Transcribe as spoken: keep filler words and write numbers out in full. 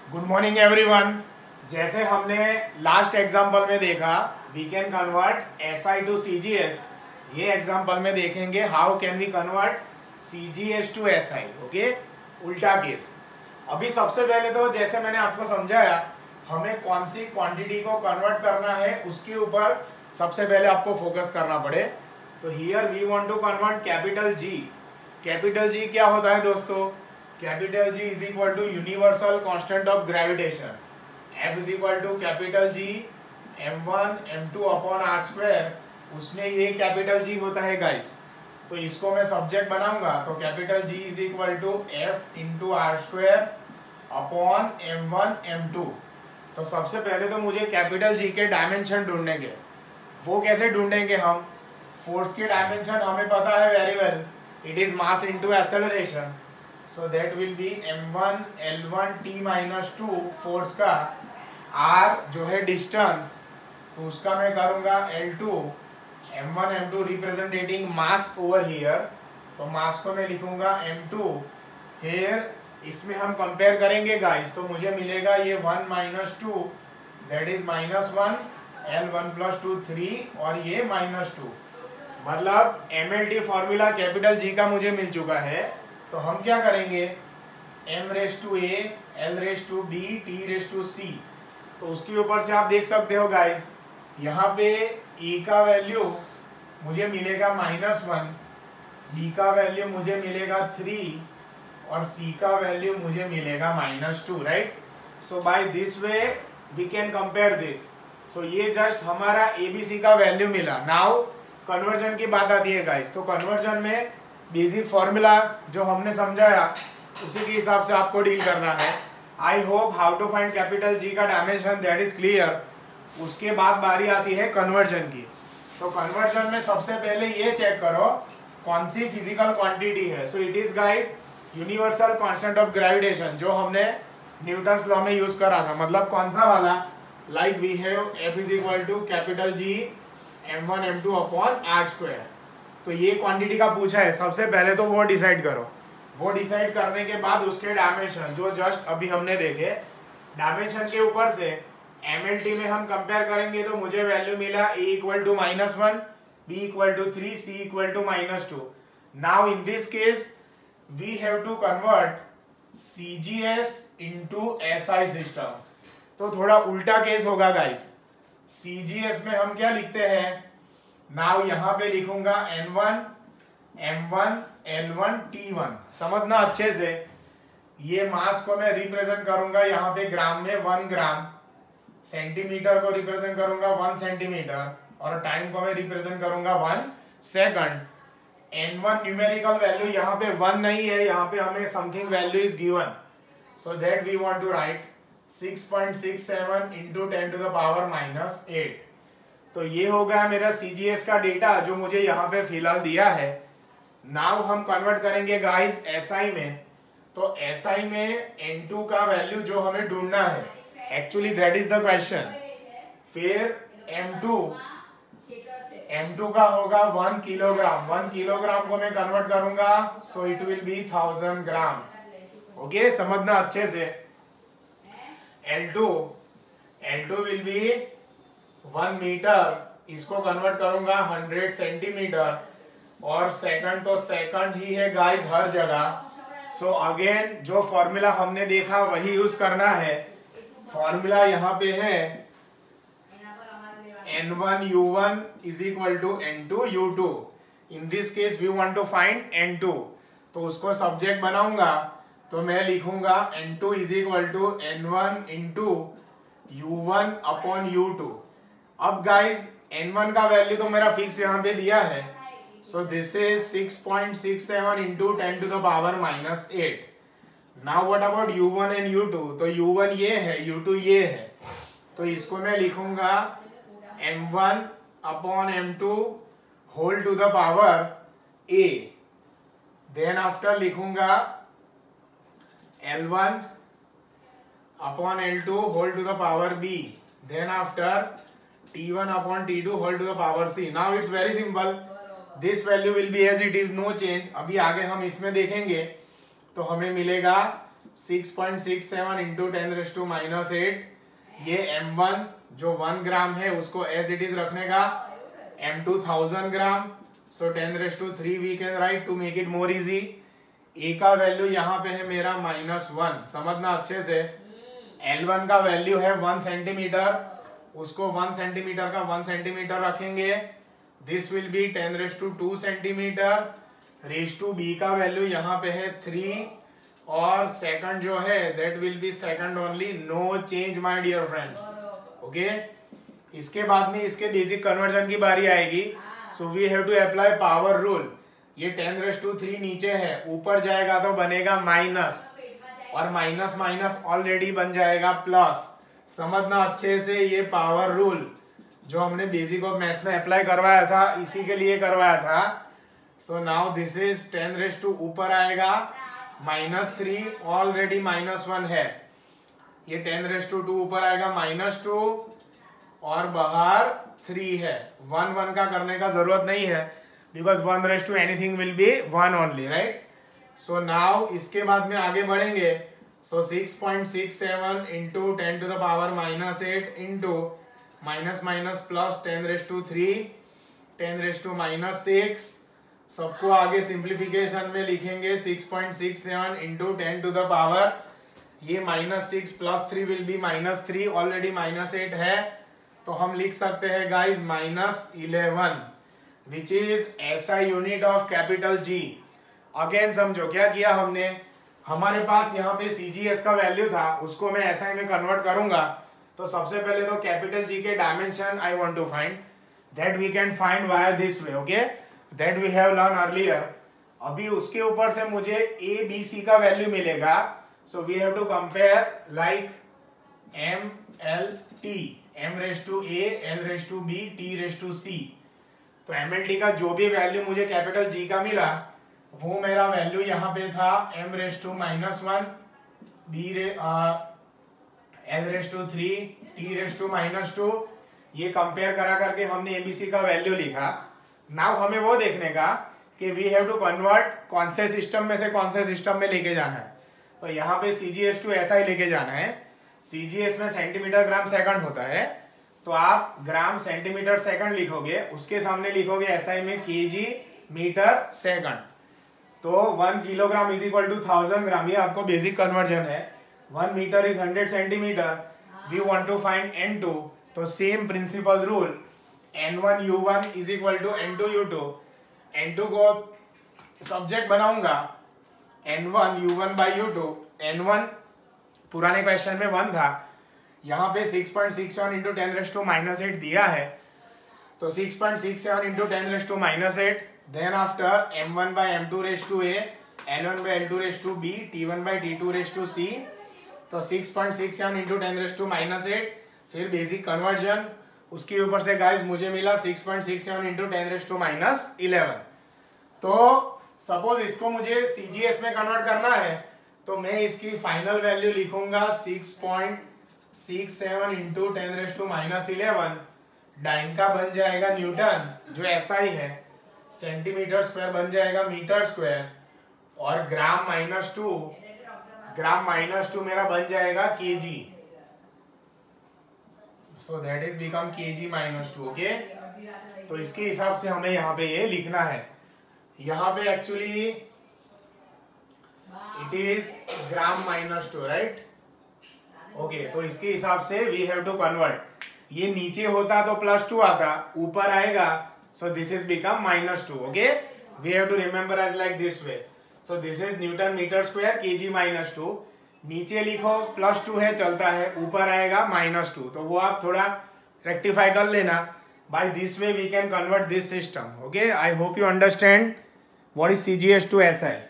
Good morning everyone. जैसे हमने last example में देखा we can convert SI to CGS, ये एग्जांपल में देखेंगे how can we convert CGS to SI. Okay, उल्टा केस। अभी सबसे पहले तो जैसे मैंने आपको समझाया हमें कौन सी क्वांटिटी को कन्वर्ट करना है उसके ऊपर सबसे पहले आपको फोकस करना पड़े। तो here we want to convert capital G. Capital G क्या होता है दोस्तों? Capital G is equal to universal constant of gravitation. F is equal to capital G M one M two upon R square, उसमें ये capital G होता है guys. तो इसको मैं सब्जेक्ट बनाऊंगा तो capital G is equal to F into R square upon M one M two. तो सबसे पहले तो मुझे कैपिटल जी के डायमेंशन ढूंढेंगे। वो कैसे ढूंढेंगे हम? फोर्स के डायमेंशन हमें पता है very well, it is mass into acceleration. So that will be M one L one T minus two, force का r जो है डिस्टेंस, तो उसका मैं करूंगा L two, M one M two representing mass over here, तो mass को मैं लिखूंगा एम टू। फिर इसमें हम कंपेयर करेंगे गाइस, तो मुझे मिलेगा ये one minus two that is minus one, L one plus two three और ये माइनस टू। मतलब M L T formula capital G का मुझे मिल चुका है। तो हम क्या करेंगे, m raise to A, l raise to B, t raise to C. तो उसके ऊपर से आप देख सकते हो गाइस, यहाँ पे e का वैल्यू मुझे मिलेगा माइनस वन, b का वैल्यू मुझे मिलेगा थ्री और c का वैल्यू मुझे मिलेगा minus two, right. So by this way we can compare this. So ये जस्ट हमारा ए बी सी का वैल्यू मिला। नाउ कन्वर्जन की बात आती है गाइस। तो कन्वर्जन में बेसिक फॉर्मूला जो हमने समझाया उसी के हिसाब से आपको डील करना है। I hope how to find capital G का डायमेंशन दैट इज क्लियर। उसके बाद बारी आती है कन्वर्जन की। तो कन्वर्जन में सबसे पहले ये चेक करो कौन सी फिजिकल क्वांटिटी है। So it is guys universal constant of gravitation, जो हमने न्यूटन्स लॉ में यूज करा था। मतलब कौन सा वाला? Like we have F is equal to capital G M one M two upon R square. तो ये क्वांटिटी का पूछा है, सबसे पहले तो वो डिसाइड करो। वो डिसाइड करने के बाद उसके डायमेंशन जो जस्ट अभी हमने देखे, डायमेंशन के ऊपर से एमएलटी में हम कंपेयर करेंगे तो मुझे वैल्यू मिला A equal to minus one, B equal to three, C equal to minus two. Now in this case we have to convert CGS into SI system. तो थोड़ा उल्टा केस होगा गाइस। सीजीएस में हम क्या लिखते हैं? नाउ यहाँ पे लिखूंगा N one M one L one T one. समझना अच्छे से, ये मास को मैं रिप्रेजेंट करूंगा यहाँ पे ग्राम में वन ग्राम, सेंटीमीटर को रिप्रेजेंट करूंगा वन सेंटीमीटर और टाइम को मैं रिप्रेजेंट करूंगा one second. N one numerical value यहाँ पे वन नहीं है, यहाँ पे हमें something value is given, so that we want to write six point six seven into ten to the power minus eight. तो ये हो गया मेरा सीजीएस का डेटा जो मुझे यहाँ पे फिलहाल दिया है। नाउ हम कन्वर्ट करेंगे गाइस एसआई में। तो एसआई में एन टू का वैल्यू जो हमें ढूंढना है, actually that is the question. फिर एम टू एम टू का होगा वन किलोग्राम। वन किलोग्राम को मैं कन्वर्ट करूंगा so it will be thousand gram. Okay, समझना अच्छे से। L two L two will be one metre, इसको कन्वर्ट करूंगा हंड्रेड सेंटीमीटर और सेकंड तो सेकंड ही है गाइस हर जगह। सो अगेन जो फॉर्मूला हमने देखा वही यूज करना है। फॉर्मूला यहाँ पे है N one U one is equal to N two U two. In this case we want to find N two, तो उसको सब्जेक्ट बनाऊंगा तो मैं लिखूंगा N two is equal to N one into U one upon U two. अब guys N one का value तो मेरा फिक्स यहाँ पे दिया है, so this is six point six seven into ten to the power minus eight. Now what about U one and U two? तो U one ये है, यू टू ये है, तो इसको मैं लिखूंगा M one upon M two whole to the power A. Then after लिखूंगा L one upon L two whole to the power B. Then after T one upon T two whole to the power C. Now it's very simple. This value will be as it is, no change. अभी आगे हम इसमें देखेंगे तो हमें मिलेगा six point six seven into ten raise to minus eight, ये M one जो वन ग्राम है उसको एज इट इज रखने का, M two thousand gram, so ten raise to three we can write to make it more easy. A का value यहाँ पे है मेरा माइनस वन, समझना अच्छे से। एल वन का वैल्यू है वन सेंटीमीटर, उसको वन सेंटीमीटर का वन सेंटीमीटर रखेंगे, this will be ten raise to two centimetre. Raise to B का वैल्यू यहाँ पे है थ्री, और सेकंड जो है that will be second only, no change my dear friends. Okay, इसके बाद में इसके बेसिक कन्वर्जन की बारी आएगी। So we have to apply power rule. ये टेन रेस टू थ्री नीचे है, ऊपर जाएगा तो बनेगा माइनस, और माइनस माइनस ऑलरेडी बन जाएगा प्लस। समझना अच्छे से, ये पावर रूल जो हमने बेसिक ऑफ मैथ्स में अप्लाई करवाया था इसी के लिए करवाया था। So now this is ten raise to ऊपर आएगा minus three, already minus one है, ये टेन रेस टू टू ऊपर आएगा माइनस टू, और बाहर थ्री है। वन वन का करने का जरूरत नहीं है, because one raise to anything will be one only, right. So now इसके बाद में आगे बढ़ेंगे। सो six point six seven into ten to the power minus eight into minus minus plus ten raise to three, ten raise to minus six, सबको आगे simplification में लिखेंगे। Six point six seven into ten to the power, ये minus six plus three will be minus three, already minus eight है, तो हम लिख सकते हैं guys minus eleven, which is SI unit of capital G. Again समझो क्या किया हमने, हमारे पास यहाँ पे सीजीएस का वैल्यू था, उसको मैं एसआई में कन्वर्ट करूंगा। तो सबसे पहले तो कैपिटल जी के dimension I want to find, that we can find via this way, okay, that we have learn earlier. अभी उसके ऊपर से मुझे ए बी सी का वैल्यू मिलेगा, so we have to compare like M L T, M raise to A, L raise to B, T raise to C. तो M L T का जो भी वैल्यू मुझे कैपिटल जी का मिला, वो मेरा वैल्यू यहाँ पे था M raise to minus one, B रे L raise to three, T raise to minus two. ये कंपेयर करा करके हमने एबीसी का वैल्यू लिखा। नाउ हमें वो देखने का कि वी हैव टू कन्वर्ट कौन से सिस्टम में से कौन से सिस्टम में लेके जाना है। तो यहाँ पे सीजीएस टू एसआई लेके जाना है। सीजीएस में सेंटीमीटर ग्राम सेकंड होता है, तो आप ग्राम सेंटीमीटर सेकंड लिखोगे, उसके सामने लिखोगे एसआई में केजी मीटर सेकंड। तो one kilogram is equal to thousand gram, ये आपको बेसिक कन्वर्जन है। One metre is hundred centimetre, we want to find N two, तो same principle rule, N one U one is equal to N two U two. N two को subject बनाऊंगा, N one U one by U two. N one पुराने question में one था, यहाँ पे six point six seven into ten raise to minus eight दिया है, तो six point six seven into ten raise to minus eight, then after M one by M two raise to A, L one by L two raise to B, T one by T two raise to C. तो six point six seven into ten raise to minus eight, फिर basic conversion, उसके ऊपर से guys मुझे मिला six point six seven into ten raise to minus eleven. तो suppose इसको मुझे सीजीएस में कन्वर्ट करना है, तो मैं इसकी फाइनल वैल्यू लिखूंगा six point six seven into ten raise to minus eleven. Dyne का बन जाएगा न्यूटन जो एसआई है, सेंटीमीटर स्क्वायर बन जाएगा मीटर स्क्वायर, और gram minus two, gram minus two मेरा बन जाएगा KG. So that is become KG minus two, okay. तो इसके हिसाब से हमें यहाँ पे ये लिखना है। यहाँ पे actually it is gram minus two, right, okay. तो इसके हिसाब से वी हैव टू कन्वर्ट, ये नीचे होता तो प्लस टू आता, ऊपर आएगा, so this is become minus two, okay. We have to remember as like this way. So this is Newton metre square KG minus two. नीचे लिखो प्लस टू है चलता है, ऊपर आएगा माइनस टू, तो वो आप थोड़ा रेक्टिफाई कर लेना। By this way we can convert this system, okay. I hope you understand what is CGS to SI.